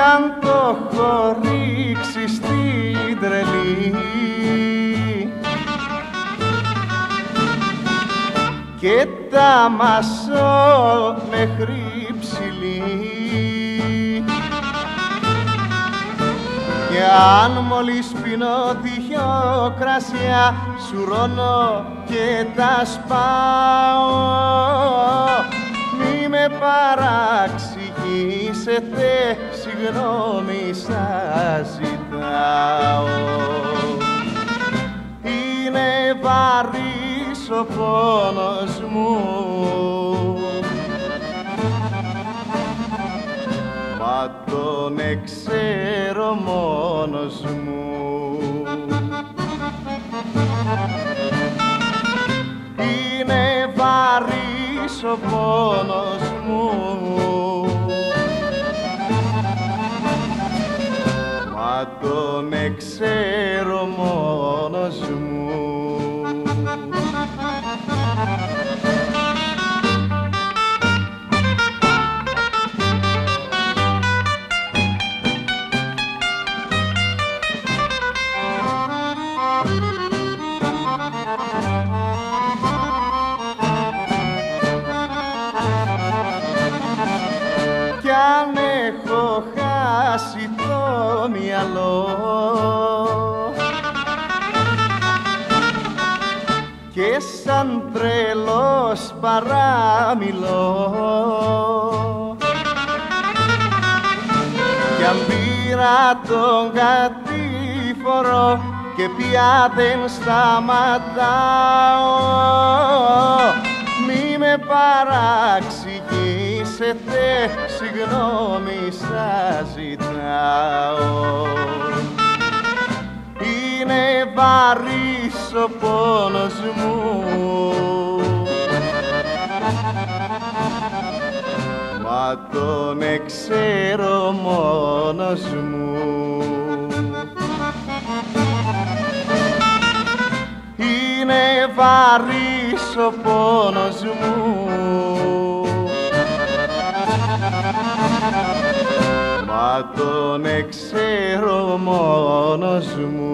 αν το έχω ρίξει στην τρελή και τα μασώ μέχρι ψηλή, και αν μόλις πίνω δυο κρασιά σουρώνω και τα σπάω, μη με παραξηγήσετε, συγγνώμη σας ζητάω. Είναι βαρύς ο πόνος μου, μα τον ξέρω μόνος μου. Είναι βαρύς ο πόνος μου, μα τον ξέρω μόνος μου. Κι αν έχω χάσει το μυαλό και σαν τρελός παραμιλώ, κι αν πήρα τον κατήφορο και πια δεν σταματάω, μη με παραξηγήσετε, συγγνώμη σας ζητάω. Είναι βαρύς ο πόνος μου, μα τον ξέρω μόνος μου. Είναι βαρύς ο πόνος μου, μα τον ξέρω μόνος μου.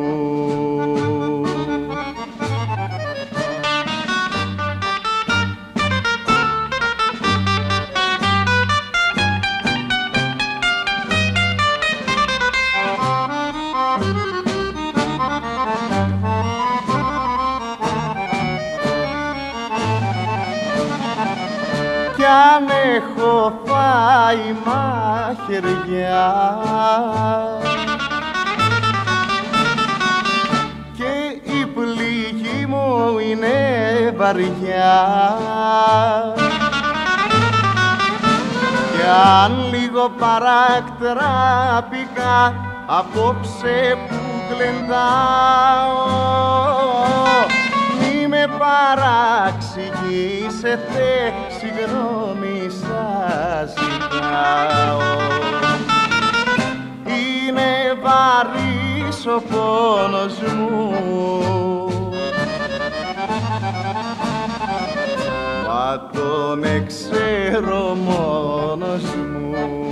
Κι αν έχω φάει μαχαιριά και η πληγή μου είναι βαριά, κι αν λίγο παρακτράπηκα απόψε που γλεντάω, μη με παραξηγήσετε, συγγνώμη σας ζητάω. Είναι βαρύς ο πόνος μου, μα τον ξέρω μόνος μου.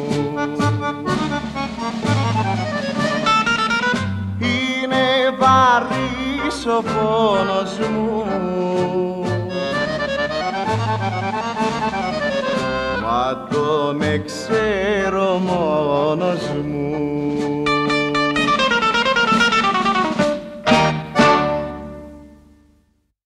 Είναι βαρύς ο πόνος μου, μα τον ξέρω μόνος μου.